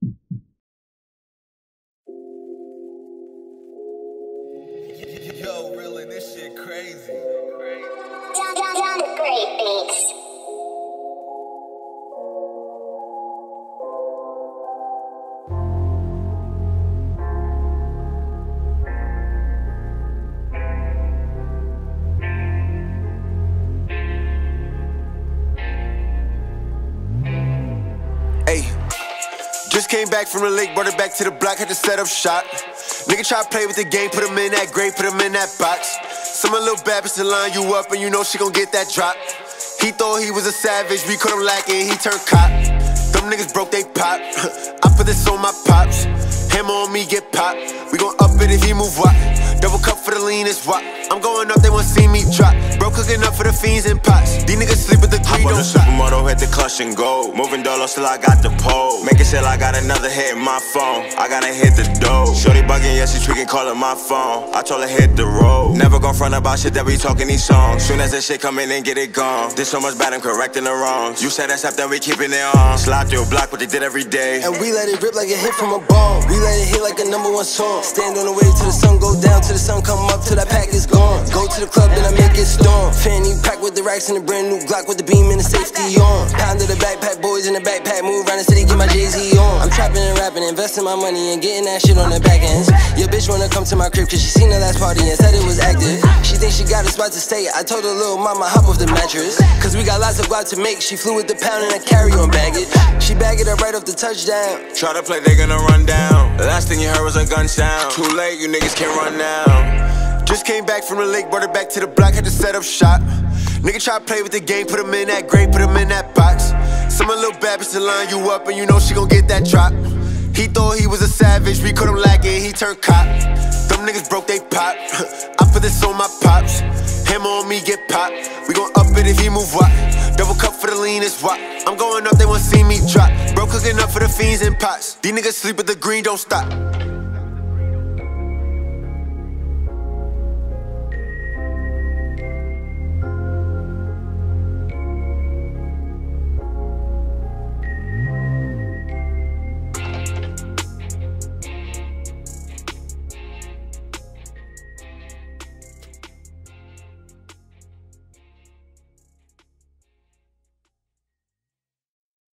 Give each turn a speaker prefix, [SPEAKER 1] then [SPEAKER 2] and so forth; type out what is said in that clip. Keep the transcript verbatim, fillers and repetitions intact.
[SPEAKER 1] Yo, really, this shit crazy.
[SPEAKER 2] Down, down, down to great beats.
[SPEAKER 3] Hey, just came back from the lake, brought it back to the block, had to set up shop. Nigga try to play with the game, put him in that grave, put him in that box. Some little bad bitch to line you up and you know she gon' get that drop. He thought he was a savage, we caught him lacking, he turned cop. Them niggas broke they pop, I put this on my pops. Him on me get popped, we gon' up it if he move what? Double cup for the lean is what? I'm going up, they wanna see me drop. Bro cooking up for the fiends and pots. These niggas sleep with the greed, don't stop.
[SPEAKER 4] Supermoto, hit the clutch and go. Moving dollars till I got the pole. Making sure I got another hit in my phone. I gotta hit the dough. Shorty bugging, yeah, she tweaking, calling my phone. I told her hit the road. Never gon' front about shit that we talking these songs. Soon as that shit come in and get it gone. Did so much bad, I'm correcting the wrongs. You said that's up, then we keeping it on. Slide through a block, what they did every day.
[SPEAKER 5] And we let it rip like a hit from a bomb. We let it hit like a number one song. Stand on the wave till the sun go down, till the sun come up, till that pack is gone. Go to the club, then I make it storm. Fanny pack with the racks and a brand new Glock with the beam and the safety on. Pound of the backpack, boys in the backpack, move around the city, get my Jay-Z on. I'm trapping and rapping, investing my money and getting that shit on the back ends. Your bitch wanna come to my crib cause she seen the last party and said it was active. She thinks she got a spot to stay, I told her little mama hop off the mattress. Cause we got lots of guap to make, she flew with the pound and a carry-on baggage. She bagged it up right off the touchdown.
[SPEAKER 4] Try to play, they gonna run down. The last thing you heard was a gun sound. Too late, you niggas can't run now.
[SPEAKER 3] Just came back from the lake, brought it back to the block, had to set up shop. Nigga try to play with the game, put him in that grave, put him in that box. Some little bad bitch to line you up and you know she gon' get that drop. He thought he was a savage, we caught him lacking, he turned cop. Them niggas broke they pop, I put this on my pops. Him on me get popped, we gon' up it if he move what? Double cup for the lean is what? I'm going up, they wanna see me drop. Bro cooking up for the fiends and pots. These niggas sleep with the green, don't stop.